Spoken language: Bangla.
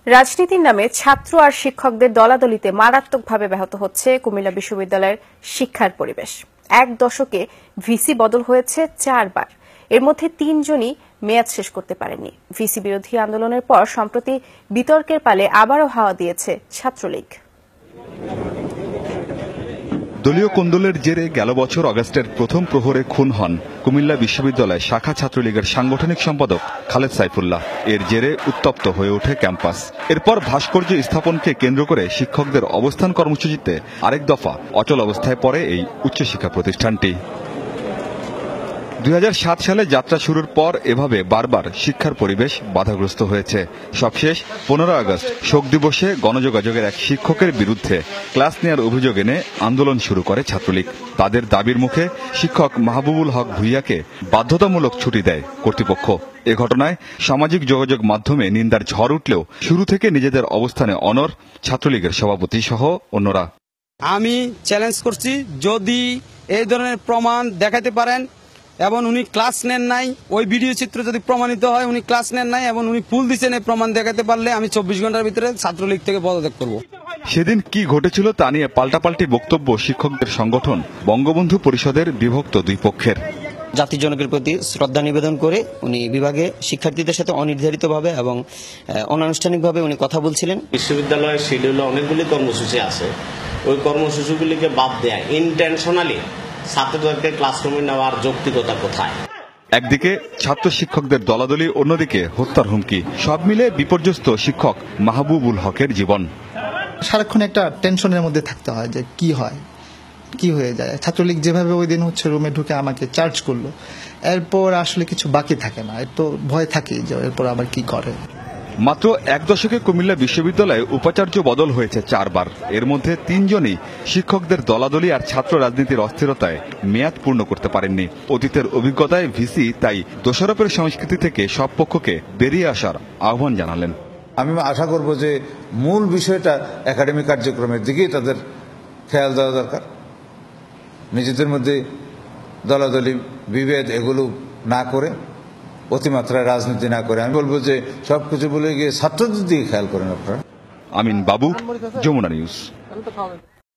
রাজনীতির নামে ছাত্র আর শিক্ষকদের দলাদলিতে মারাত্মকভাবে ব্যাহত হচ্ছে কুমিল্লা বিশ্ববিদ্যালয়ের শিক্ষার পরিবেশ। এক দশকে ভিসি বদল হয়েছে 4 বার। এর মধ্যে 3 জনই মেয়াদ শেষ করতে পারেননি। ভিসি বিরোধী আন্দোলনের পর সম্প্রতি বিতর্কের পালে আবারও হাওয়া দিয়েছে ছাত্রলীগ। দলীয় কোন্দলের জেরে গেল বছর আগস্টের প্রথম প্রহরে খুন হন কুমিল্লা বিশ্ববিদ্যালয় শাখা ছাত্রলীগের সাংগঠনিক সম্পাদক খালেদ সাইফুল্লাহ। এর জেরে উত্তপ্ত হয়ে ওঠে ক্যাম্পাস। এরপর ভাস্কর্য স্থাপনকে কেন্দ্র করে শিক্ষকদের অবস্থান কর্মসূচিতে আরেক দফা অচল অবস্থায় পড়ে এই উচ্চশিক্ষা প্রতিষ্ঠানটি। 2007 সালে যাত্রা শুরুর পর এভাবে বারবার শিক্ষার পরিবেশ বাধাগ্রস্ত হয়েছে। সবশেষ 15 আগস্ট শোক দিবসে গণযোগাযোগের এক শিক্ষকের বিরুদ্ধে ক্লাস নেয়ার অভিযোগ এনে আন্দোলন শুরু করে ছাত্রলীগ। তাদের দাবির মুখে শিক্ষক মাহবুবুল হক ভূঁইয়াকে বাধ্যতামূলক ছুটি দেয় কর্তৃপক্ষ। এ ঘটনায় সামাজিক যোগাযোগ মাধ্যমে নিন্দার ঝড় উঠলেও শুরু থেকে নিজেদের অবস্থানে অনড় ছাত্রলীগের সভাপতি সহ অন্যরা। আমি চ্যালেঞ্জ করছি, যদি এই ধরনের প্রমাণ দেখাতে পারেন এবং উনি ক্লাস নেন নাই, ওই ভিডিও চিত্র যদি প্রমাণিত হয় উনি ক্লাস নেন নাই এবং উনি ফুল দিচ্ছেন, এই প্রমাণ দেখাতে পারলে আমি 24 ঘন্টার ভিতরে ছাত্রলীগ থেকে পদত্যাগ করব। সেদিন কি ঘটেছিল তা নিয়ে পাল্টাপাল্টি বক্তব্য শিক্ষকদের সংগঠন বঙ্গবন্ধু পরিষদের বিভক্ত দুই পক্ষের। জাতির জনকের প্রতি শ্রদ্ধা নিবেদন করে উনি বিভাগে শিক্ষার্থীদের সাথে অনির্ধারিতভাবে এবং অনানুষ্ঠানিকভাবে উনি কথা বলছিলেন। বিশ্ববিদ্যালয়ের শিডিউলে অনেকগুলি কর্মসূচি আছে, ওই কর্মসূচিগুলিকে বাদ দেয়া ইন্টেনশনালি ছাত্রদেরকে ক্লাসরুমে নেওয়ার যৌক্তিকতা কোথায়? একদিকে ছাত্র শিক্ষকদের দলাদলি, অন্যদিকে হত্যার হুমকি। সব মিলে বিপর্যস্ত শিক্ষক মাহবুবুল হকের জীবন। সারাক্ষণ একটা টেনশনের মধ্যে থাকতে হয় যে কি হয়, কি হয়ে যায়। ছাত্রলীগ যেভাবে ওই দিন রুমে ঢুকে আমাকে চার্জ করলো, এরপর আসলে কিছু বাকি থাকে না, এর তো ভয় থাকে যে এরপর আবার কি করে। মাত্র এক দশকে কুমিল্লা বিশ্ববিদ্যালয়ে উপাচার্য বদল হয়েছে 4 বার। এর মধ্যে 3 জনই শিক্ষকদের দলাদলি আর ছাত্র রাজনীতির অস্থিরতায় মেয়াদ পূর্ণ করতে পারেননি। অতীতের অভিজ্ঞতায় ভিসি তাই দোষারোপের সংস্কৃতি থেকে সব পক্ষকে বেরিয়ে আসার আহ্বান জানালেন। আমি আশা করব যে মূল বিষয়টা একাডেমিক কার্যক্রমের দিকেই তাদের খেয়াল দেওয়া দরকার। নিজেদের মধ্যে দলাদলি, বিভেদ এগুলো না করে, অতিমাত্রায় রাজনীতি না করে, আমি বলবো যে সবকিছু বলে গিয়ে ছাত্রদের দিকে খেয়াল করেন আপনারা। আমিন বাবু, যমুনা নিউজ।